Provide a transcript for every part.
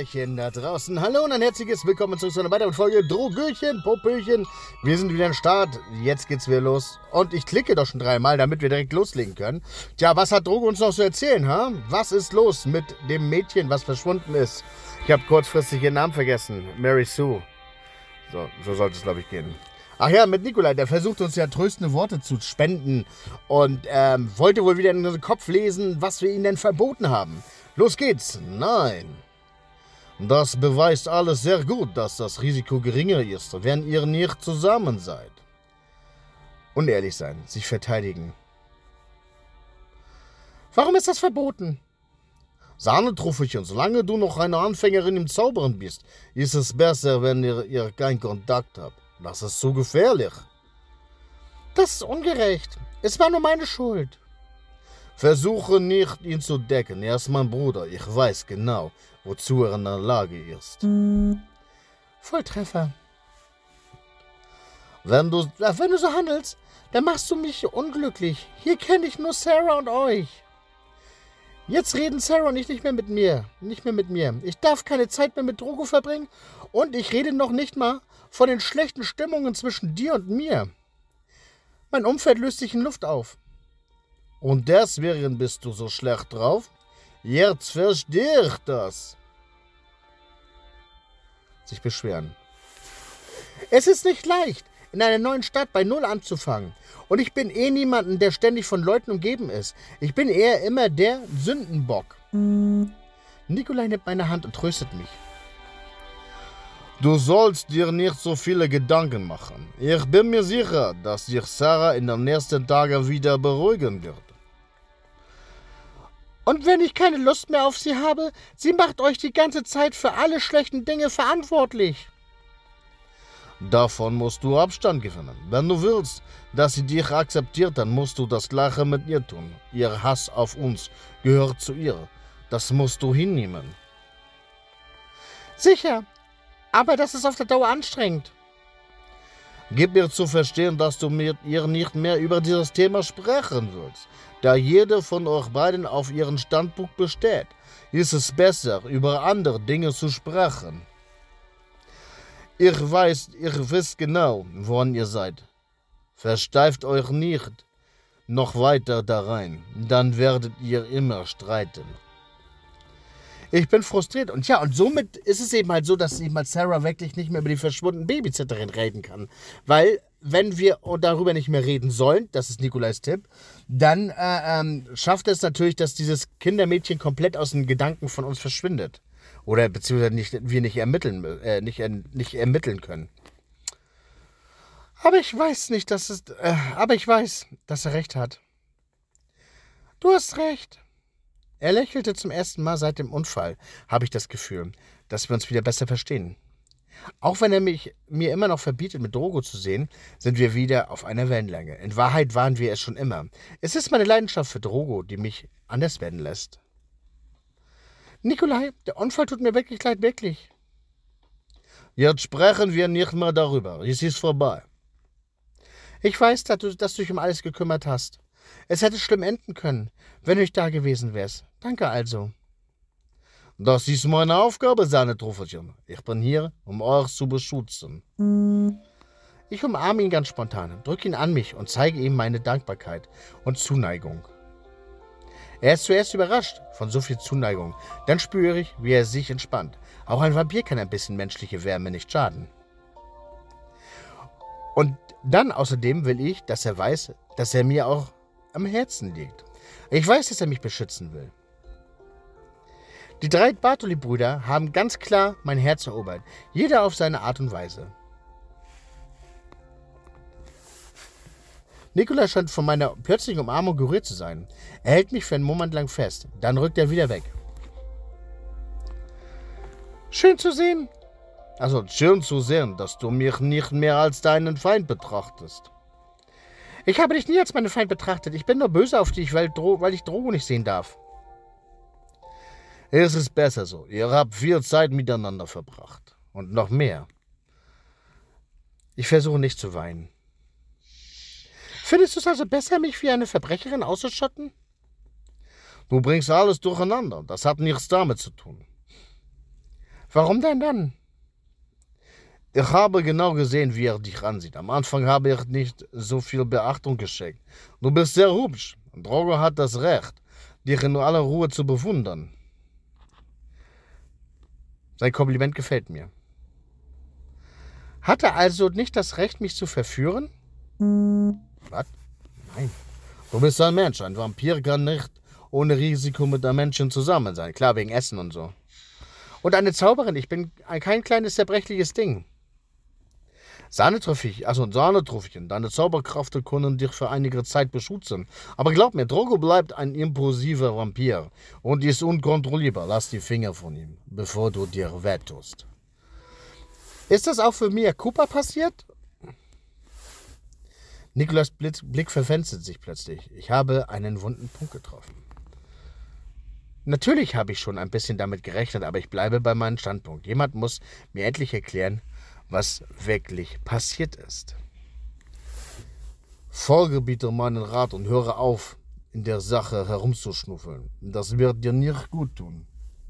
Kinderchen da draußen. Hallo und ein herzliches Willkommen zurück zu einer weiteren Folge Drogöchen, Popöchen. Wir sind wieder am Start. Jetzt geht's wieder los. Und ich klicke doch schon dreimal, damit wir direkt loslegen können. Tja, was hat Drogo uns noch zu erzählen, ha? Was ist los mit dem Mädchen, was verschwunden ist? Ich habe kurzfristig ihren Namen vergessen. Mary Sue. So sollte es, glaube ich, gehen. Ach ja, mit Nikolai, der versucht uns ja tröstende Worte zu spenden und wollte wohl wieder in unseren Kopf lesen, was wir ihnen denn verboten haben. Los geht's. Nein. Das beweist alles sehr gut, dass das Risiko geringer ist, wenn ihr nicht zusammen seid. Unehrlich sein, sich verteidigen. Warum ist das verboten? Sahnetruffelchen, solange du noch eine Anfängerin im Zaubern bist, ist es besser, wenn ihr keinen Kontakt habt. Das ist zu gefährlich. Das ist ungerecht. Es war nur meine Schuld. Versuche nicht, ihn zu decken. Er ist mein Bruder. Ich weiß genau, wozu er in der Lage ist. Volltreffer. Wenn du so handelst, dann machst du mich unglücklich. Hier kenne ich nur Sarah und euch. Jetzt reden Sarah und ich nicht mehr mit mir. Ich darf keine Zeit mehr mit Drogo verbringen und ich rede noch nicht mal von den schlechten Stimmungen zwischen dir und mir. Mein Umfeld löst sich in Luft auf. Und deswegen bist du so schlecht drauf? Jetzt verstehe ich das. Sich beschweren. Es ist nicht leicht, in einer neuen Stadt bei Null anzufangen. Und ich bin niemanden, der ständig von Leuten umgeben ist. Ich bin eher immer der Sündenbock. Nikolai nimmt meine Hand und tröstet mich. Du sollst dir nicht so viele Gedanken machen. Ich bin mir sicher, dass sich Sarah in den nächsten Tagen wieder beruhigen wird. Und wenn ich keine Lust mehr auf sie habe, sie macht euch die ganze Zeit für alle schlechten Dinge verantwortlich. Davon musst du Abstand gewinnen. Wenn du willst, dass sie dich akzeptiert, dann musst du das Gleiche mit ihr tun. Ihr Hass auf uns gehört zu ihr. Das musst du hinnehmen. Sicher, aber das ist auf der Dauer anstrengend. Gib ihr zu verstehen, dass du mit ihr nicht mehr über dieses Thema sprechen willst. Da jeder von euch beiden auf ihren Standpunkt besteht, ist es besser, über andere Dinge zu sprechen. Ihr wisst genau, woran ihr seid. Versteift euch nicht noch weiter da rein, dann werdet ihr immer streiten. Ich bin frustriert und somit ist es eben halt so, dass eben halt Sarah wirklich nicht mehr über die verschwundene Babysitterin reden kann. Weil, wenn wir darüber nicht mehr reden sollen, das ist Nikolais Tipp, dann schafft es natürlich, dass dieses Kindermädchen komplett aus den Gedanken von uns verschwindet. Oder beziehungsweise wir nicht ermitteln können. Aber ich weiß, dass er recht hat. Du hast recht. Er lächelte zum ersten Mal seit dem Unfall, habe ich das Gefühl, dass wir uns wieder besser verstehen. Auch wenn er mir immer noch verbietet, mit Drogo zu sehen, sind wir wieder auf einer Wellenlänge. In Wahrheit waren wir es schon immer. Es ist meine Leidenschaft für Drogo, die mich anders werden lässt. Nikolai, der Unfall tut mir wirklich leid, wirklich. Jetzt sprechen wir nicht mehr darüber. Es ist vorbei. Ich weiß, dass du dich um alles gekümmert hast. Es hätte schlimm enden können, wenn du nicht da gewesen wärst. Danke also. Das ist meine Aufgabe, Sahnetruffelchen. Ich bin hier, um euch zu beschützen. Ich umarme ihn ganz spontan, drücke ihn an mich und zeige ihm meine Dankbarkeit und Zuneigung. Er ist zuerst überrascht von so viel Zuneigung. Dann spüre ich, wie er sich entspannt. Auch ein Vampir kann ein bisschen menschliche Wärme nicht schaden. Und dann außerdem will ich, dass er weiß, dass er mir auch am Herzen liegt. Ich weiß, dass er mich beschützen will. Die 3 Bartoli-Brüder haben ganz klar mein Herz erobert. Jeder auf seine Art und Weise. Nikolai scheint von meiner plötzlichen Umarmung gerührt zu sein. Er hält mich für einen Moment lang fest. Dann rückt er wieder weg. Schön zu sehen, dass du mich nicht mehr als deinen Feind betrachtest. Ich habe dich nie als meinen Feind betrachtet. Ich bin nur böse auf dich, weil ich Drogo nicht sehen darf. Es ist besser so. Ihr habt viel Zeit miteinander verbracht. Und noch mehr. Ich versuche nicht zu weinen. Findest du es also besser, mich wie eine Verbrecherin auszuschotten? Du bringst alles durcheinander. Das hat nichts damit zu tun. Warum denn dann? Ich habe genau gesehen, wie er dich ansieht. Am Anfang habe ich nicht so viel Beachtung geschenkt. Du bist sehr hübsch. Drogo hat das Recht, dich in aller Ruhe zu bewundern. Sein Kompliment gefällt mir. Hat er also nicht das Recht, mich zu verführen? Was? Nein. Du bist ein Mensch. Ein Vampir kann nicht ohne Risiko mit einem Menschen zusammen sein. Klar, wegen Essen und so. Und eine Zauberin. Ich bin kein kleines zerbrechliches Ding. Sahnetrüffelchen, deine Zauberkraft können dich für einige Zeit beschützen. Aber glaub mir, Drogo bleibt ein impulsiver Vampir und ist unkontrollierbar. Lass die Finger von ihm, bevor du dir wehtust. Ist das auch für Mia Cooper passiert? Nikolas Blick verfinstert sich plötzlich. Ich habe einen wunden Punkt getroffen. Natürlich habe ich schon ein bisschen damit gerechnet, aber ich bleibe bei meinem Standpunkt. Jemand muss mir endlich erklären, was wirklich passiert ist. Folge bitte meinen Rat und höre auf, in der Sache herumzuschnuffeln. Das wird dir nicht gut tun.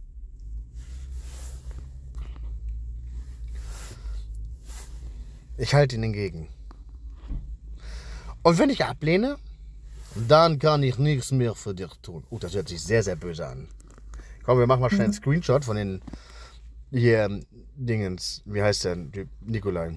Ich halte ihn entgegen. Und wenn ich ablehne, dann kann ich nichts mehr für dich tun. Das hört sich sehr, sehr böse an. Komm, wir machen mal schnell einen Screenshot von den hier Dingens. Wie heißt der? Nikolai.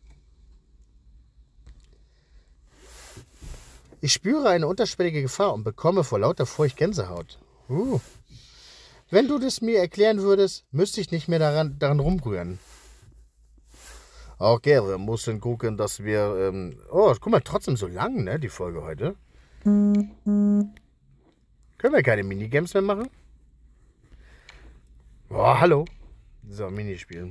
Ich spüre eine unterschwellige Gefahr und bekomme vor lauter Furcht Gänsehaut. Wenn du das mir erklären würdest, müsste ich nicht mehr daran rumrühren. Okay, wir müssen gucken, dass wir... guck mal, trotzdem so lang, ne, die Folge heute. Können wir keine Minigames mehr machen? Boah, hallo. So, Minispielen.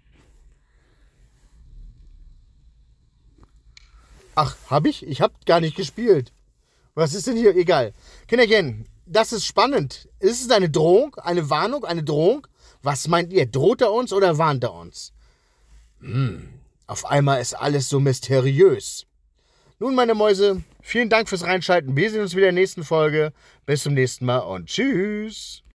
Ach, hab ich? Ich hab gar nicht gespielt. Was ist denn hier? Egal. Kinderchen, das ist spannend. Ist es eine Drohung? Eine Warnung? Eine Drohung? Was meint ihr? Droht er uns oder warnt er uns? Auf einmal ist alles so mysteriös. Nun, meine Mäuse, vielen Dank fürs Reinschalten. Wir sehen uns wieder in der nächsten Folge. Bis zum nächsten Mal und tschüss.